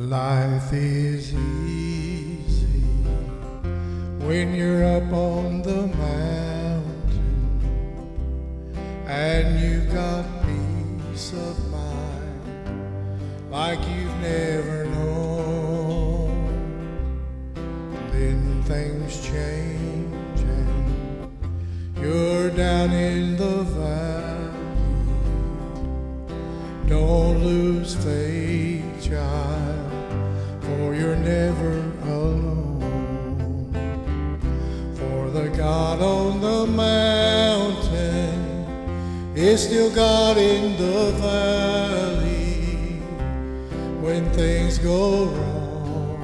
Life is easy when you're up on the mountain and you've got peace of mind like you've never known. Then things change and you're down in the valley. Don't lose faith, child, for you're never alone. For the God on the mountain is still God in the valley when things go wrong.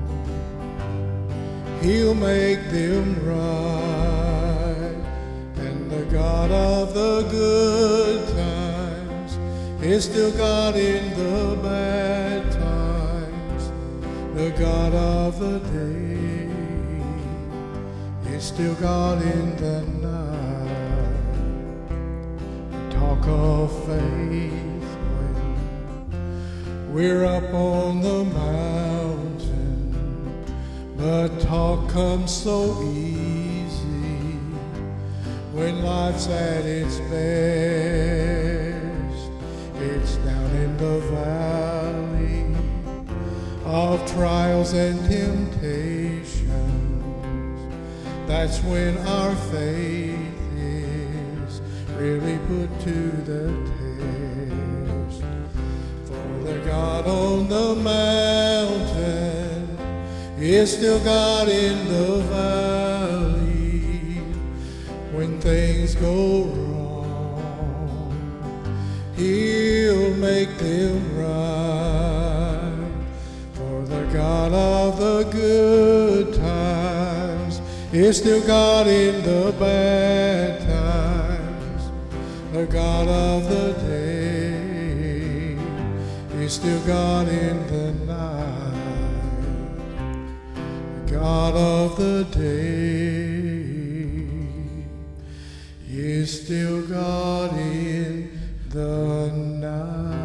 He'll make them right, and the God of the good times is still God in the bad times. The God of the day is still God in the night. Talk of faith when we're up on the mountain, but talk comes so easy when life's at its best. It's down in the valley of trials and temptations. That's when our faith is really put to the test. For the God on the mountain is still God in the valley when things go wrong. He'll make them right. For the God of the good times is still God in the bad times. The God of the day is still God in the night. The God of the day is still God in the night.